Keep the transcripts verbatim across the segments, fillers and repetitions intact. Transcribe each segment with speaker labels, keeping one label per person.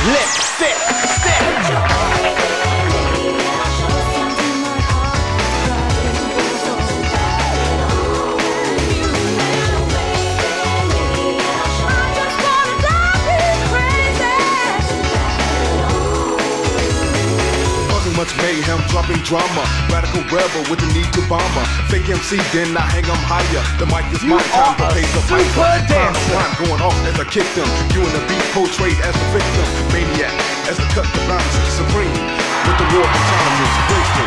Speaker 1: Lipstick, stick.
Speaker 2: Much mayhem, dropping drama. Radical rebel with the need to bomber. Fake M C, then I hang 'em higher. The mic is
Speaker 1: You
Speaker 2: mine, time to
Speaker 1: are
Speaker 2: pay
Speaker 1: a
Speaker 2: the
Speaker 1: super
Speaker 2: piper.
Speaker 1: dancer.
Speaker 2: I'm going off as I kick them. You and the beat portrayed as the victim. Maniac, as the cut the bounce. Supreme, with the war of challenges. Graceful.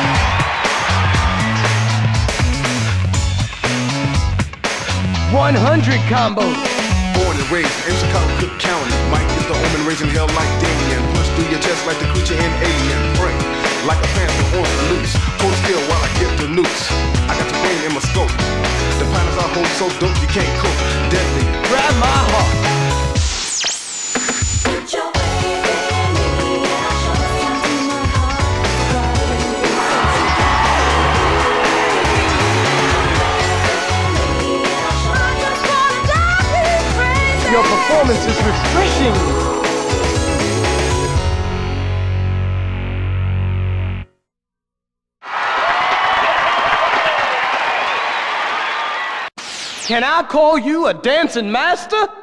Speaker 1: one hundred combos.
Speaker 2: Born and raised in Chicago, Cook County. Mike is the omen raising hell like Damien. Push through your chest like the creature in Alien. Brain like a panther on the loose. Hold still while I get the noose. I got your brain in my scope. The patterns I hold so dope you can't cope. Deadly.
Speaker 1: Grab my heart.
Speaker 3: Put your weight in me, and I'll show you my heart.
Speaker 1: Your performance is refreshing. Can I call you a dancing master?